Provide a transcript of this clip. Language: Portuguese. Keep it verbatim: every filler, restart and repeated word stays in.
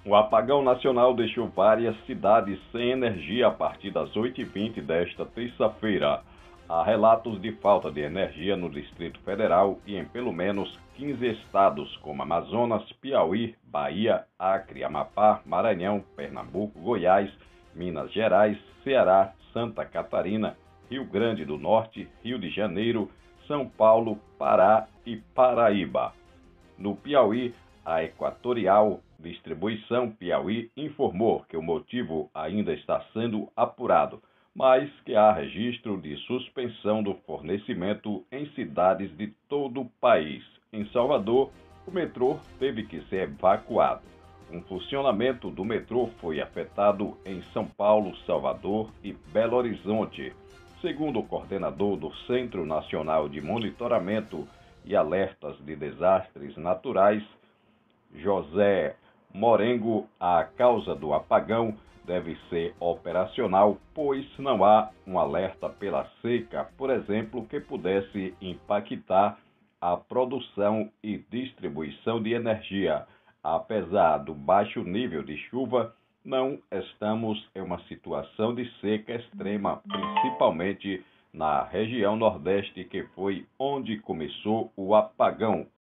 O apagão nacional deixou várias cidades sem energia a partir das oito e vinte desta terça-feira. Há relatos de falta de energia no Distrito Federal e em pelo menos quinze estados, como Amazonas, Piauí, Bahia, Acre, Amapá, Maranhão, Pernambuco, Goiás, Minas Gerais, Ceará, Santa Catarina, Rio Grande do Norte, Rio de Janeiro, São Paulo, Pará e Paraíba. No Piauí, a Equatorial Distribuição Piauí informou que o motivo ainda está sendo apurado, mas que há registro de suspensão do fornecimento em cidades de todo o país. Em Salvador, o metrô teve que ser evacuado. Um funcionamento do metrô foi afetado em São Paulo, Salvador e Belo Horizonte. Segundo o coordenador do Centro Nacional de Monitoramento e Alertas de Desastres Naturais, José Morengo, a causa do apagão deve ser operacional, pois não há um alerta pela seca, por exemplo, que pudesse impactar a produção e distribuição de energia. Apesar do baixo nível de chuva, não estamos em uma situação de seca extrema, principalmente na região Nordeste, que foi onde começou o apagão,